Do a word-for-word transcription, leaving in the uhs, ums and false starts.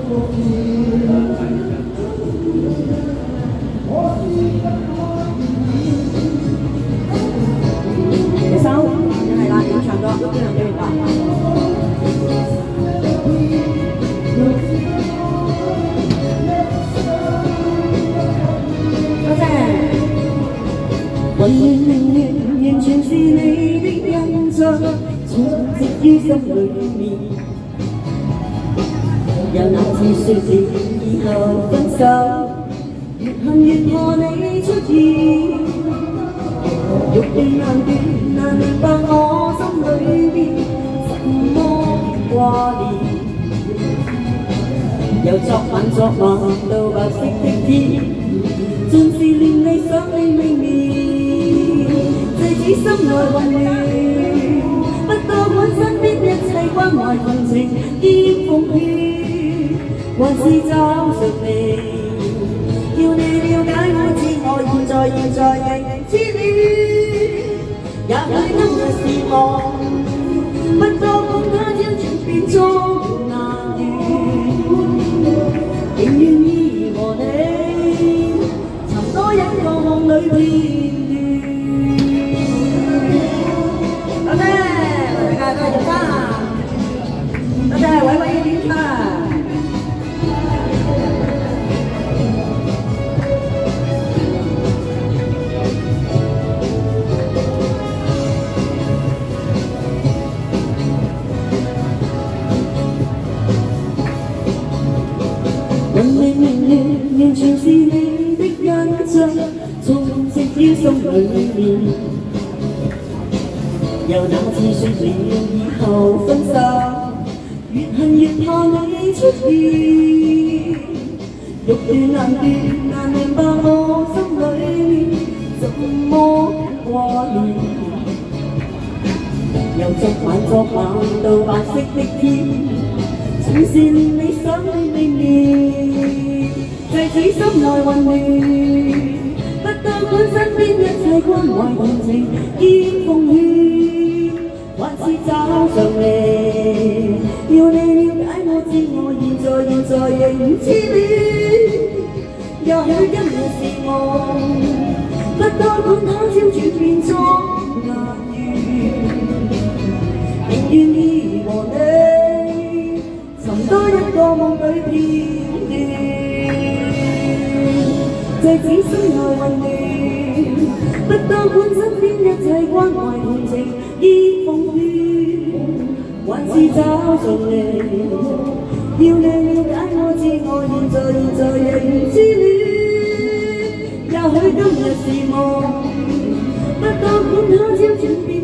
手係啦，要唱歌，邊兩邊㗎？多謝。混亂凌亂，完全是你的印象，充斥於心裏面。又哪次説了以後分手，越恨越怕你出現。欲斷難斷，難明白我心裏邊怎麼掛念。由昨晚昨晚到白色的天，盡是念你想你未眠，制止心內混亂，不多管身邊一切關懷同情兼奉獻，還是找着你，要你了解我知我現在現在仍知了。也許今日是夢，不多管他朝轉變中難圓，仍願意和你尋多一個夢裏片段。多謝，大家多謝啦，多謝偉偉嘅點唱。混亂凌亂，完全是你的印象，充斥於心裏面。又哪次説了以後分手，越恨越怕你出現。欲斷難斷，難明白我心裏面怎麼掛念。由昨晚昨晚到白色的天，總是念你想你未眠，制止心內混亂，不多管身邊一切關懷同情兼奉獻，還是找着你，要你了解我知我現在現在仍知了。也許今日是夢，不多管他朝轉變中難圓，仍願意和你尋多一個夢裏片段，制止心內混亂，不多管身邊一切關懷同情兼奉獻，還是找着你，要你了解我知我現在現在仍知了。也許今日是夢，不多管他朝轉變。